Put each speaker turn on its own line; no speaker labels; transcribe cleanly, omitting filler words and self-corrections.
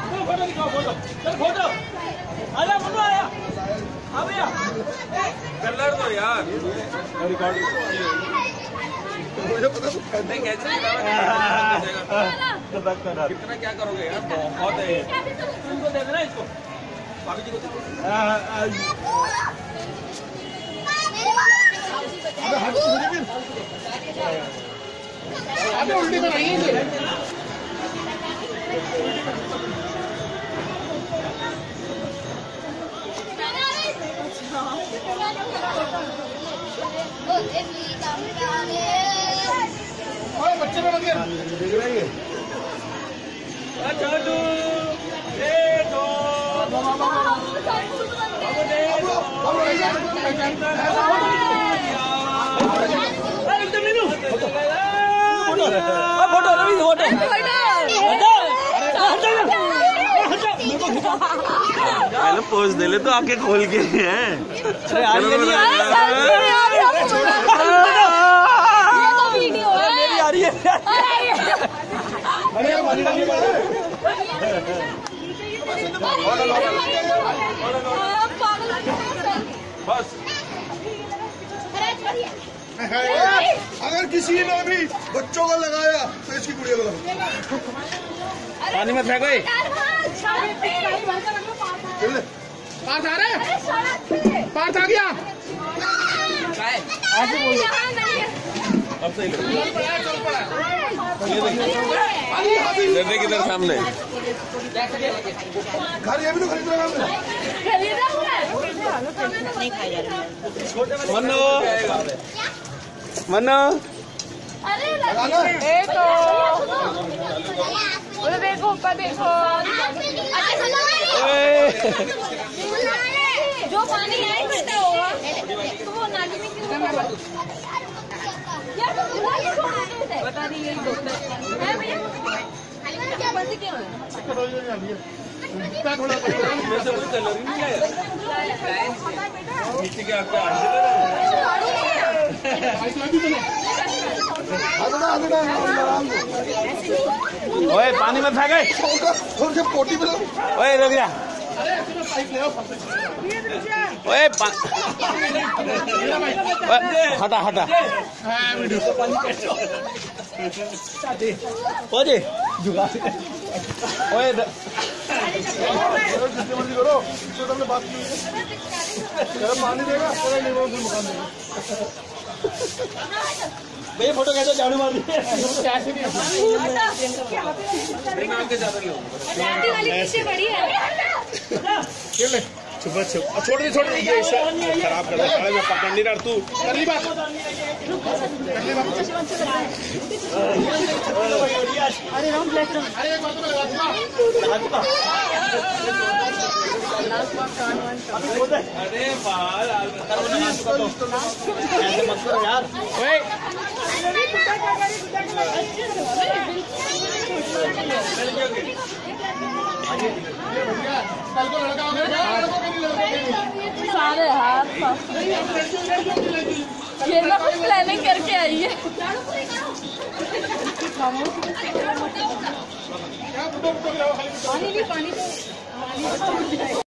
Photo दिखाओ, photo चल, photo आजा, फोटो आया, आ भैया कलर दो यार, रिकॉर्डिंग मुझे पता नहीं कैसे कितना क्या करोगे यार, बहुत है। इनको दे देना, इसको भाभी जी को दे दो। अबे उल्टी बनाइए बच्चे में लग गया फोटो रवि, फोटो
पहले पोज दे ले तो आंखें खोल के हैं।
अरे आ रही है, मेरी आ रही है। बस
अगर किसी ने भी बच्चों को लगाया तो इसकी गुड़िया को लगाओ।
पानी में फेंको,
पास आ रहे, पास आ गया।
अब सही
देखिए किधर सामने
घर ये भी तो खरीद रहा है।
मनो
मनो
देखो ऊपर देखो, जो पानी यहीं बहता होगा तो वो नाली में क्यों बता नहीं, यही डॉक्टर है भैया, बंद क्यों है?
नीचे क्या
ओए पानी में फेंके,
थोड़ी सी पोटी में
ओए रविया, ओए हटा हटा
ओए जुगा
ओए
जितनी मर्जी करो, इससे तुमने बात की पानी देगा, मकान देगा।
भैया फोटो कैसे झाड़ू मार दी
वाली पीछे बड़ी है।
छुपा छुप छोड़ दी ये खराब कर रहा है। मैं पकड़ नहीं रहा, तू कर ली बात,
अरे राम ब्लैक रंग,
अरे एक बात तो मैं लगा
अरे बाल ऐसे मत करो यार।
कल को लड़का हो गया,
सारे हाथ ये ना कुछ प्लानिंग करके आई है। पानी भी पानी